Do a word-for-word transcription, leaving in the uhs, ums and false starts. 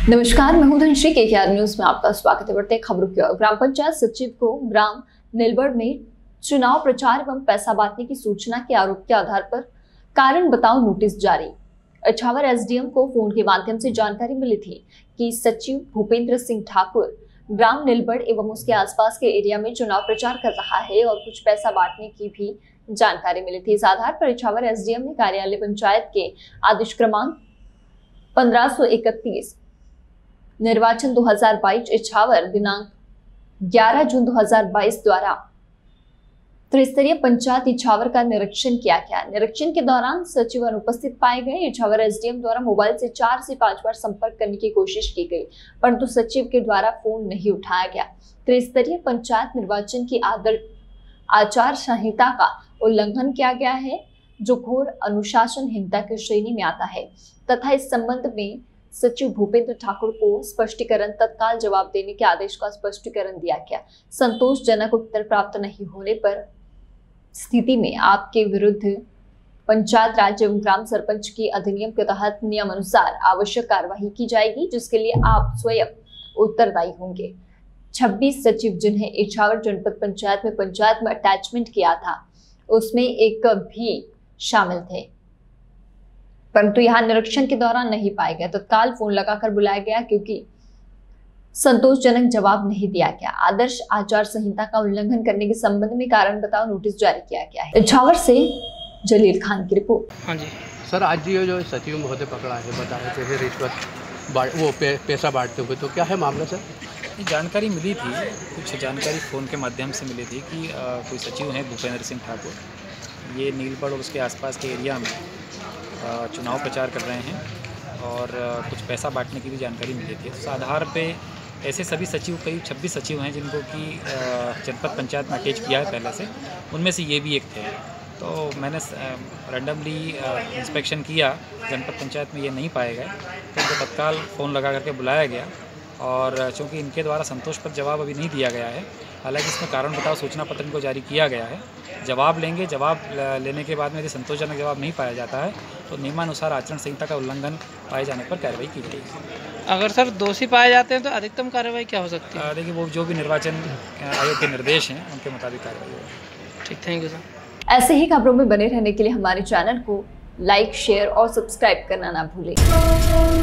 नमस्कार, मैं हूं धनश्री। केकेआर न्यूज में आपका स्वागत है। बढ़ते खबरों की ओर। ग्राम पंचायत सचिव को ग्राम नीलबड़ में चुनाव प्रचार एवं पैसा बांटने की सूचना के आरोप के आधार पर कारण बताओ नोटिस जारी। इछावर एसडीएम को फोन के माध्यम से जानकारी मिली थी कि सचिव भूपेंद्र सिंह ठाकुर ग्राम नीलबड़ एवं उसके आसपास के एरिया में चुनाव प्रचार कर रहा है और कुछ पैसा बांटने की भी जानकारी मिली थी। इस आधार पर इछावर एसडीएम ने कार्यालय पंचायत के आदेश क्रमांक पंद्रह सौ इकतीस निर्वाचन दो हज़ार बाईस इछावर दिनांक ग्यारह जून दो हज़ार बाईस द्वारा त्रिस्तरीय पंचायत इछावर का निरीक्षण किया गया। निरीक्षण के दौरान सचिव अनुपस्थित पाए गए। इछावर एसडीएम द्वारा मोबाइल से चार से पांच बार संपर्क करने की कोशिश की गई, परंतु सचिव के द्वारा फोन नहीं उठाया गया। त्रिस्तरीय पंचायत निर्वाचन की आदर्श आचार संहिता का उल्लंघन किया गया है, जो घोर अनुशासनहीनता की श्रेणी में आता है तथा इस संबंध में सचिव भूपेंद्र ठाकुर को स्पष्टीकरण तत्काल जवाब देने के आदेश का स्पष्टीकरण दिया गया। संतोषजनक उत्तर प्राप्त नहीं होने पर स्थिति में आपके विरुद्ध पंचायत राज एवं ग्राम सरपंच की अधिनियम के तहत नियम अनुसार आवश्यक कार्यवाही की जाएगी, जिसके लिए आप स्वयं उत्तरदायी होंगे। छब्बीस सचिव जिन्हें इछावर जनपद पंचायत में पंचायत में अटैचमेंट किया था, उसमें एक भी शामिल थे, परंतु यहाँ निरीक्षण के दौरान नहीं पाए गए। तत्काल तो फोन लगाकर बुलाया गया क्योंकि संतोषजनक जवाब नहीं दिया गया। आदर्श आचार संहिता का उल्लंघन करने के संबंध में कारण बताओ नोटिस जारी किया गया है। इछावर से जलील खान की रिपोर्ट। हाँ जी सर, आज ये जो सचिव महोदय पकड़ा है, बताया थे रिश्वत वो पे, पैसा बांटते हुए, तो क्या है मामला सर? जानकारी मिली थी, कुछ जानकारी फ़ोन के माध्यम से मिली थी कि आ, कोई सचिव हैं भूपेंद्र सिंह ठाकुर, ये नीलबड़ और उसके आसपास के एरिया में आ, चुनाव प्रचार कर रहे हैं और आ, कुछ पैसा बांटने की भी जानकारी मिली थी। उस आधार पे ऐसे सभी सचिव, कई छब्बीस सचिव हैं जिनको कि जनपद पंचायत में अटैच किया है पहले से, उनमें से ये भी एक थे। तो मैंने रैंडमली इंस्पेक्शन किया, जनपद पंचायत में ये नहीं पाए गए, तो उनको तत्काल फ़ोन लगा करके बुलाया गया और चूँकि इनके द्वारा संतोषप्रद जवाब अभी नहीं दिया गया है, हालांकि इसमें कारण बताओ सूचना पत्र इनको जारी किया गया है। जवाब लेंगे, जवाब लेने के बाद में यदि संतोषजनक जवाब नहीं पाया जाता है तो नियमानुसार आचरण संहिता का उल्लंघन पाए जाने पर कार्रवाई की जाएगी। अगर सर दोषी पाए जाते हैं तो अधिकतम कार्रवाई क्या हो सकती है? देखिए, वो जो भी निर्वाचन आयोग के निर्देश हैं उनके मुताबिक कार्रवाई होगी। ठीक, थैंक यू सर। ऐसे ही खबरों में बने रहने के लिए हमारे चैनल को लाइक, शेयर और सब्सक्राइब करना ना भूलें।